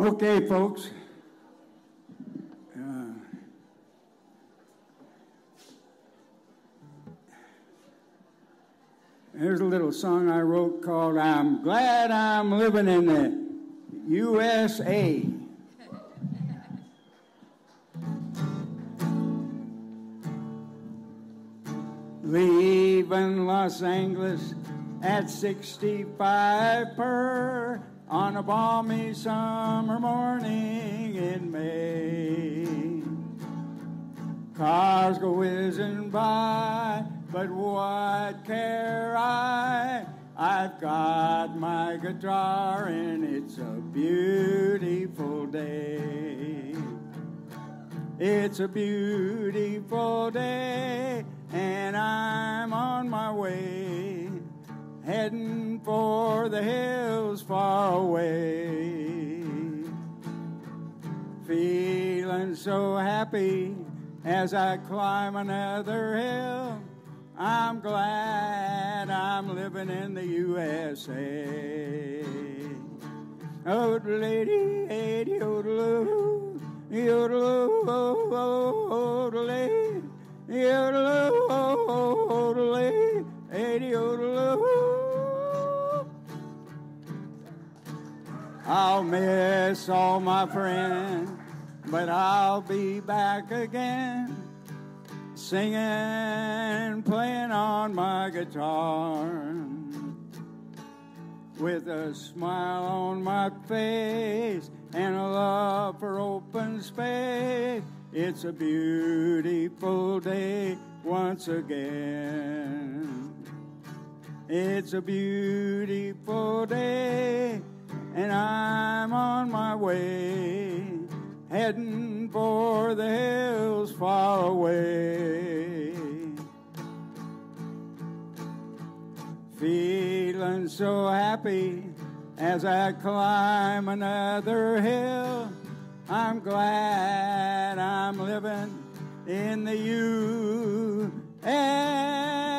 Okay, folks. Here's a little song I wrote called I'm Glad I'm Living in the USA. Leaving Los Angeles at 65 per on a balmy summer morning in May. Cars go whizzing by, but what care I? I've got my guitar and it's a beautiful day. It's a beautiful day and I'm on my way, heading for the hills far away. Feeling so happy as I climb another hill. I'm glad I'm living in the USA. Oodle-lady, lady, oodle-oo, yoodle-oo, oodle-lady, yoodle-oo, oodle-lady, lady, oodle-oo. I'll miss all my friends, but I'll be back again, singing, playing on my guitar, with a smile on my face and a love for open space. It's a beautiful day once again. It's a beautiful day and I'm on my way, heading for the hills far away. Feeling so happy as I climb another hill. I'm glad I'm living in the USA.